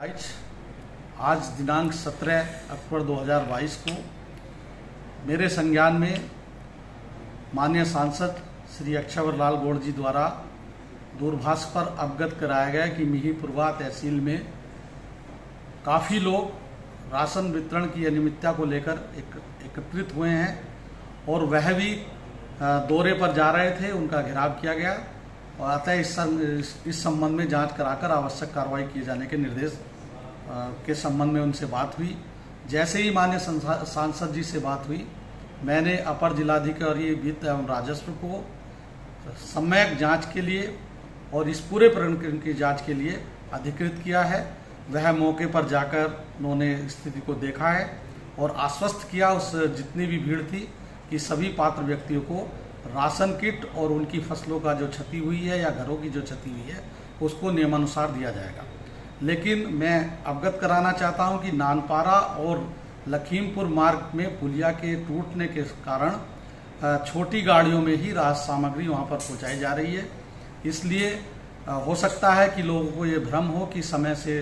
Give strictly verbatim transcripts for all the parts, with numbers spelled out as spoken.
आज दिनांक सत्रह अक्टूबर दो हज़ार बाईस को मेरे संज्ञान में माननीय सांसद श्री अक्षयवर लाल गौड़ जी द्वारा दूरभाष पर अवगत कराया गया कि मिहींपुरवा तहसील में काफ़ी लोग राशन वितरण की अनियमितता को लेकर एक, एकत्रित हुए हैं और वह भी दौरे पर जा रहे थे। उनका घेराव किया गया और अतः इस इस संबंध में जांच कराकर आवश्यक कार्रवाई किए जाने के निर्देश के संबंध में उनसे बात हुई। जैसे ही माननीय सांसद जी से बात हुई, मैंने अपर जिलाधिकारी वित्त एवं राजस्व को सम्यक जांच के लिए और इस पूरे प्रकरण की जांच के लिए अधिकृत किया है। वह मौके पर जाकर उन्होंने स्थिति को देखा है और आश्वस्त किया उस जितनी भी भीड़ थी कि सभी पात्र व्यक्तियों को राशन किट और उनकी फसलों का जो क्षति हुई है या घरों की जो क्षति हुई है उसको नियमानुसार दिया जाएगा। लेकिन मैं अवगत कराना चाहता हूं कि नानपारा और लखीमपुर मार्ग में पुलिया के टूटने के कारण छोटी गाड़ियों में ही राशन सामग्री वहां पर पहुंचाई जा रही है। इसलिए हो सकता है कि लोगों को ये भ्रम हो कि समय से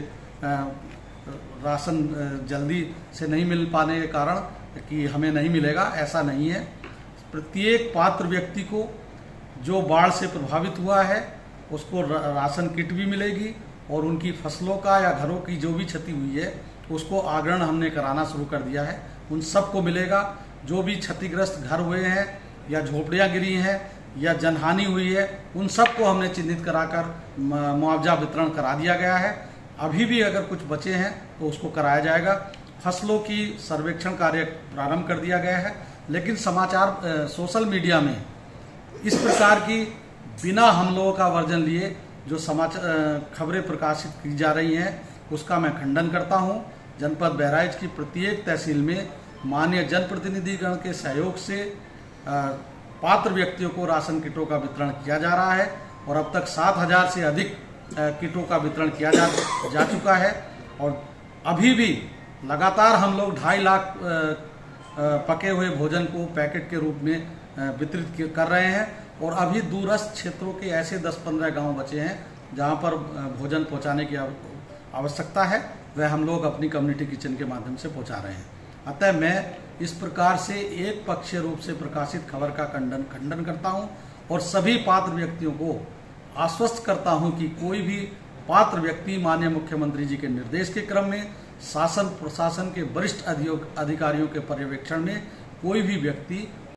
राशन जल्दी से नहीं मिल पाने के कारण कि हमें नहीं मिलेगा। ऐसा नहीं है। प्रत्येक पात्र व्यक्ति को जो बाढ़ से प्रभावित हुआ है उसको राशन किट भी मिलेगी और उनकी फसलों का या घरों की जो भी क्षति हुई है उसको आगरण हमने कराना शुरू कर दिया है। उन सबको मिलेगा। जो भी क्षतिग्रस्त घर हुए हैं या झोपड़ियां गिरी हैं या जनहानि हुई है उन सबको हमने चिन्हित कराकर मुआवजा वितरण करा दिया गया है। अभी भी अगर कुछ बचे हैं तो उसको कराया जाएगा। फसलों की सर्वेक्षण कार्य प्रारंभ कर दिया गया है। लेकिन समाचार सोशल मीडिया में इस प्रकार की बिना हम लोगों का वर्जन लिए जो समाचार खबरें प्रकाशित की जा रही हैं उसका मैं खंडन करता हूं। जनपद बहराइच की प्रत्येक तहसील में माननीय जनप्रतिनिधिगण के सहयोग से पात्र व्यक्तियों को राशन किटों का वितरण किया जा रहा है और अब तक सात हजार से अधिक किटों का वितरण किया जा, जा चुका है और अभी भी लगातार हम लोग ढाई लाख पके हुए भोजन को पैकेट के रूप में वितरित कर रहे हैं और अभी दूरस्थ क्षेत्रों के ऐसे दस पंद्रह गांव बचे हैं जहां पर भोजन पहुंचाने की आवश्यकता है। वह हम लोग अपनी कम्युनिटी किचन के माध्यम से पहुंचा रहे हैं। अतः मैं इस प्रकार से एक पक्षीय रूप से प्रकाशित खबर का खंडन खंडन करता हूं और सभी पात्र व्यक्तियों को आश्वस्त करता हूं कि कोई भी पात्र व्यक्ति माननीय मुख्यमंत्री जी के निर्देश के क्रम में शासन प्रशासन के वरिष्ठ अधिकारियों के पर्यवेक्षण में कोई भी व्यक्ति